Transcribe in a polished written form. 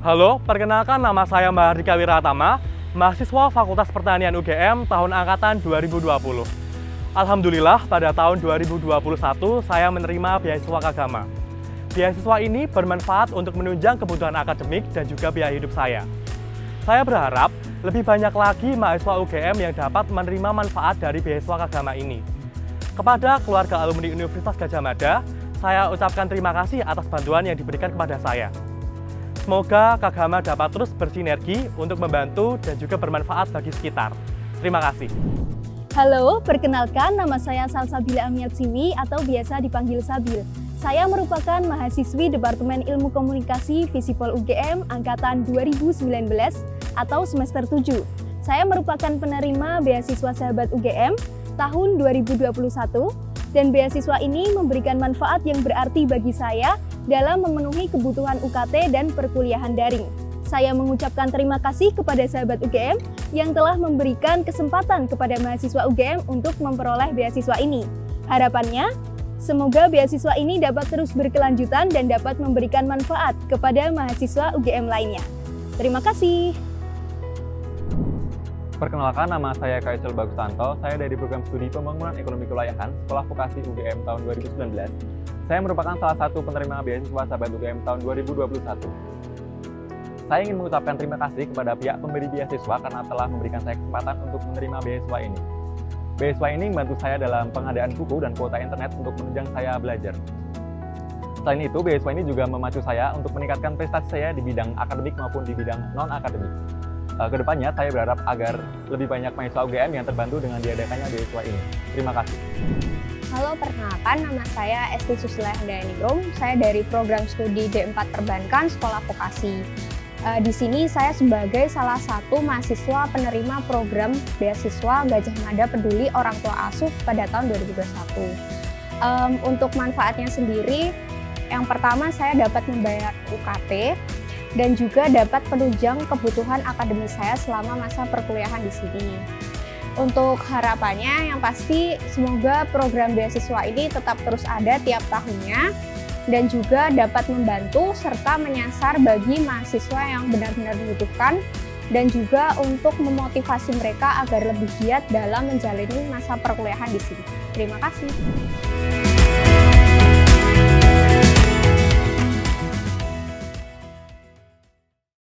Halo, perkenalkan nama saya Mahardika Wiratama, mahasiswa Fakultas Pertanian UGM tahun angkatan 2020. Alhamdulillah pada tahun 2021 saya menerima beasiswa Kagama. Beasiswa ini bermanfaat untuk menunjang kebutuhan akademik dan juga biaya hidup saya. Saya berharap lebih banyak lagi mahasiswa UGM yang dapat menerima manfaat dari beasiswa Kagama ini. Kepada keluarga alumni Universitas Gadjah Mada, saya ucapkan terima kasih atas bantuan yang diberikan kepada saya. Semoga Kagama dapat terus bersinergi untuk membantu dan juga bermanfaat bagi sekitar. Terima kasih. Halo, perkenalkan nama saya Salsabila Amiatsiwi atau biasa dipanggil Sabil. Saya merupakan mahasiswi Departemen Ilmu Komunikasi Visipol UGM angkatan 2019 atau semester 7. Saya merupakan penerima beasiswa Sahabat UGM tahun 2021 dan beasiswa ini memberikan manfaat yang berarti bagi saya dalam memenuhi kebutuhan UKT dan perkuliahan daring. Saya mengucapkan terima kasih kepada Sahabat UGM yang telah memberikan kesempatan kepada mahasiswa UGM untuk memperoleh beasiswa ini. Harapannya, semoga beasiswa ini dapat terus berkelanjutan dan dapat memberikan manfaat kepada mahasiswa UGM lainnya. Terima kasih. Perkenalkan, nama saya Kaisel Bagustanto. Saya dari program studi Pembangunan Ekonomi Kewilayahan Sekolah Vokasi UGM tahun 2019. Saya merupakan salah satu penerima beasiswa Sahabat UGM tahun 2021. Saya ingin mengucapkan terima kasih kepada pihak pemberi beasiswa karena telah memberikan saya kesempatan untuk menerima beasiswa ini. Beasiswa ini membantu saya dalam pengadaan buku dan kuota internet untuk menunjang saya belajar. Selain itu, beasiswa ini juga memacu saya untuk meningkatkan prestasi saya di bidang akademik maupun di bidang non-akademik. Kedepannya, saya berharap agar lebih banyak mahasiswa UGM yang terbantu dengan diadakannya beasiswa ini. Terima kasih. Halo, perkenalkan nama saya Esti Susila Handayani. Saya dari program studi D4 Perbankan Sekolah Vokasi. Di sini saya sebagai salah satu mahasiswa penerima program beasiswa Gadjah Mada Peduli Orang Tua Asuh pada tahun 2021. Untuk manfaatnya sendiri, yang pertama saya dapat membayar UKT dan juga dapat penunjang kebutuhan akademis saya selama masa perkuliahan di sini. Untuk harapannya yang pasti semoga program beasiswa ini tetap terus ada tiap tahunnya dan juga dapat membantu serta menyasar bagi mahasiswa yang benar-benar membutuhkan dan juga untuk memotivasi mereka agar lebih giat dalam menjalani masa perkuliahan di sini. Terima kasih.